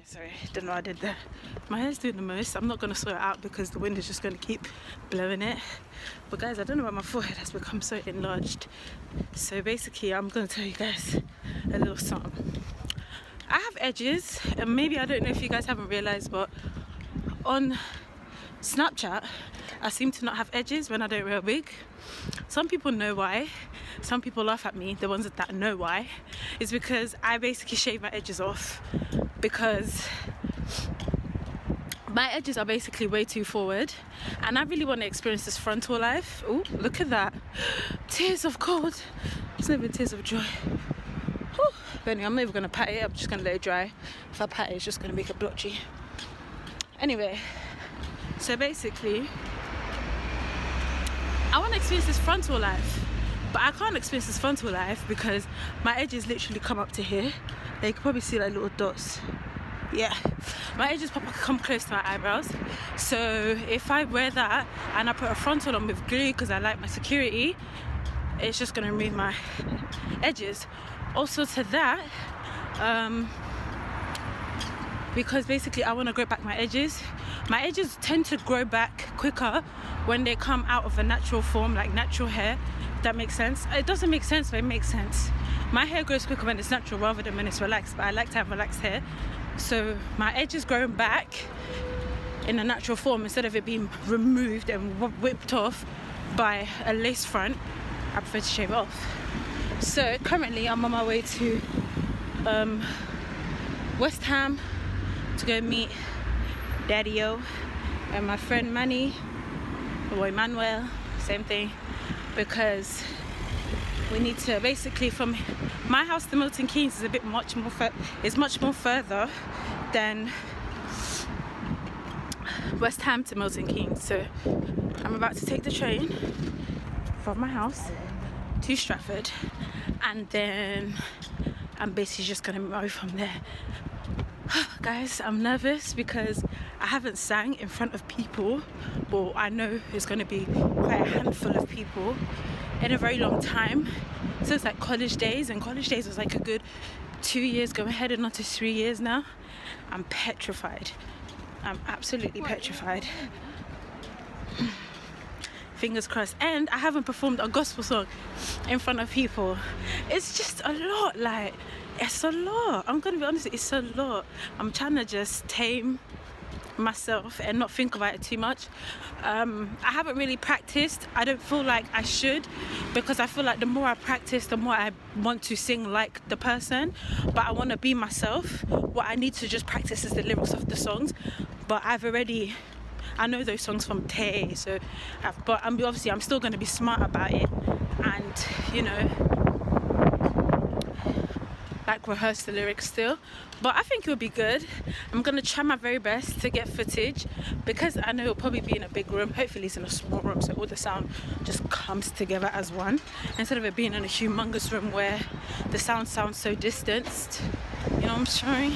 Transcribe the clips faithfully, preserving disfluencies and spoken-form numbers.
Yeah, sorry, don't know what I did there. My hair's doing the most. I'm not going to sort it out because the wind is just going to keep blowing it. But guys, I don't know why my forehead has become so enlarged. So basically, I'm going to tell you guys a little something. I have edges, and maybe, I don't know if you guys haven't realised, but on Snapchat, I seem to not have edges when I don't wear a wig. Some people know why. Some people laugh at me, the ones that know why. It's because I basically shave my edges off because my edges are basically way too forward, and I really want to experience this frontal life. Oh, look at that. Tears of cold. It's not even tears of joy. Whew. But anyway, I'm not even going to pat it. I'm just going to let it dry. If I pat it, it's just going to make it blotchy. Anyway, so basically, I want to experience this frontal life, but I can't experience this frontal life because my edges literally come up to here. They can probably see like little dots. Yeah, my edges come close to my eyebrows. So if I wear that and I put a frontal on with glue because I like my security, it's just going to remove my edges. Also to that, um, because basically I want to grow back my edges. My edges tend to grow back quicker when they come out of a natural form, like natural hair. That makes sense. It doesn't make sense, but it makes sense. My hair grows quicker when it's natural rather than when it's relaxed, but I like to have relaxed hair. So my edges growing back in a natural form instead of it being removed and whipped off by a lace front, I prefer to shave it off. So currently I'm on my way to um, West Ham to go meet Daddy-O and my friend Manny, or Emmanuel, same thing, because we need to basically, from my house to Milton Keynes is a bit much more is much more further than West Ham to Milton Keynes. So I'm about to take the train from my house to Stratford, and then I'm basically just gonna move from there. Guys, I'm nervous because I haven't sang in front of people, or I know it's going to be quite a handful of people in a very long time. So it's like college days, and college days was like a good two years going heading on to three years now. I'm petrified. I'm absolutely petrified. Fingers crossed. And I haven't performed a gospel song in front of people. It's just a lot, like it's a lot. I'm gonna be honest, it's a lot. I'm trying to just tame myself and not think about it too much. um I haven't really practiced. I don't feel like I should, because I feel like the more I practice, the more I want to sing like the person, but I want to be myself. What I need to just practice is the lyrics of the songs, but I've already I know those songs from Tay, so I've, but I'm obviously I'm still going to be smart about it, and you know, like rehearse the lyrics still. But I think it will be good. I'm gonna try my very best to get footage, because I know it'll probably be in a big room. Hopefully it's in a small room, so all the sound just comes together as one, instead of it being in a humongous room where the sound sounds so distanced. You know what I'm saying?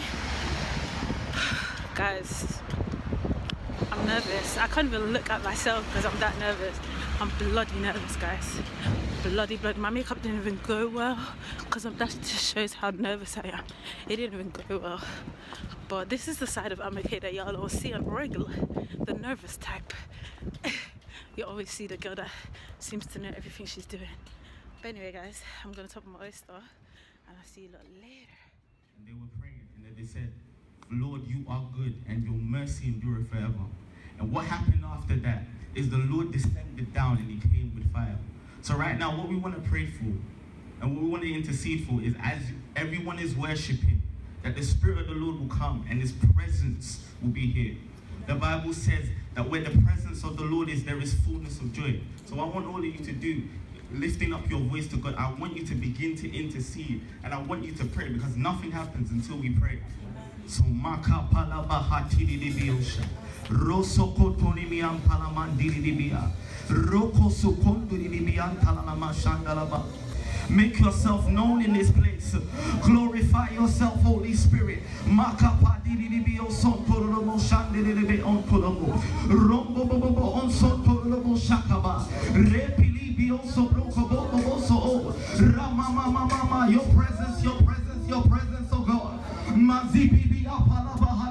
Guys, I'm nervous. I can't even look at myself because I'm that nervous. I'm bloody nervous, guys. Bloody bloody. My makeup didn't even go well, because that just shows how nervous I am. It didn't even go well. But this is the side of Amakay that y'all will see on regular, the nervous type. You always see the girl that seems to know everything she's doing. But anyway, guys, I'm gonna top my oyster, and I'll see you a lot later. And they were praying, and then they said, Lord, you are good, and your mercy endureth forever. And what happened after that is the Lord descended down and he came with fire. So right now, what we want to pray for and what we want to intercede for is, as everyone is worshiping, that the Spirit of the Lord will come and his presence will be here. The Bible says that where the presence of the Lord is, there is fullness of joy. So I want all of you to do, lifting up your voice to God, I want you to begin to intercede, and I want you to pray, because nothing happens until we pray. So maka palabahati dibiosha roso kotoni miam palamandiri dibia roko sukonduri dibian talalama shandalaba. Make yourself known in this place. Glorify yourself, Holy Spirit. Maka padiri dibio son tolomo shandiri dibi on tolomo rombo bobo on son tolomo shakaba repili bio so broko bobo so rama mama mama. Your presence, your presence, your presence, oh God. Mazibi apalaba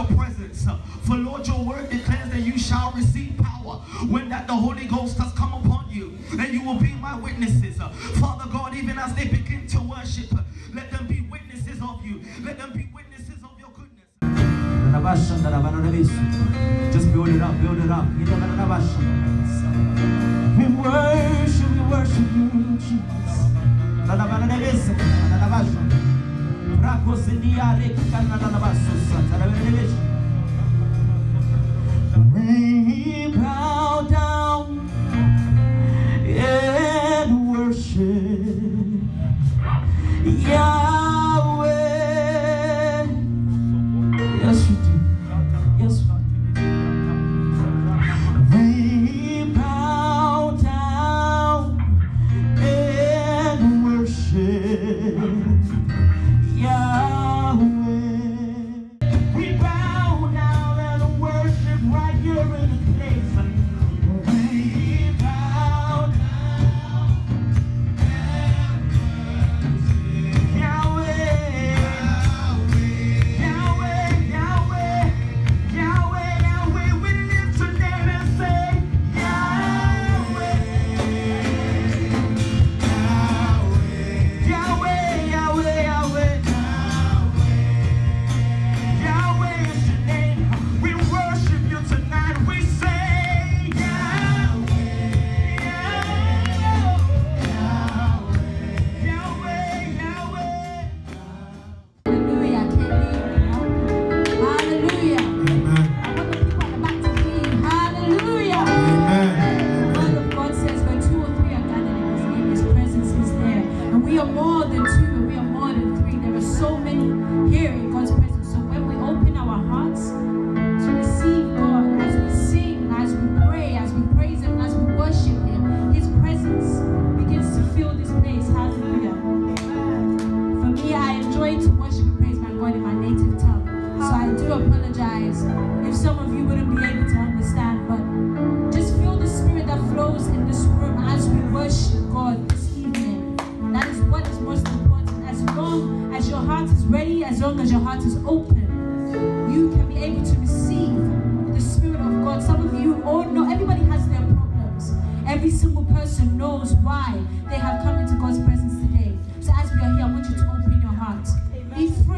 your presence. For Lord, your word declares that you shall receive power when that the Holy Ghost has come upon you, and you will be my witnesses. Father God, even as they begin to worship, let them be witnesses of you. Let them be witnesses of your goodness. Just build it up, build it up. We worship, we worship you, Jesus. We bow down and worship Yahweh. Yes, you do. Yes, we bow down and worship Yahweh. We bow down and worship right here in this place. We bow down and worship Yahweh. Yahweh, Yahweh, Yahweh, Yahweh. We lift your name and say Yahweh. Yahweh, Yahweh, Yahweh. Yahweh is your name. We worship you tonight. We say Yahweh. Yahweh, Yahweh, Yahweh. Hallelujah. Can't leave now. Hallelujah. Amen. I want the people at the back to leave. Hallelujah. Amen. The word of God says when two or three are gathered in his name, his presence is there. And we are more than two, and we are more than three. There are so many here in God's presence. So when we open our hearts to receive God, as we sing, as we pray, as we praise him, as we worship him, his presence begins to fill this place. Hallelujah. For me, I enjoy to worship and praise my God in my native tongue. So I do apologize if some of you wouldn't be able to understand, but just feel the spirit that flows in this room as we worship God this evening. That is what is most important. As long as your heart is ready, as long as your heart is open, you can be able to receive the Spirit of God. Some of you all know, everybody has their problems. Every single person knows why they have come into God's presence today. So as we are here, I want you to open your heart. Be free.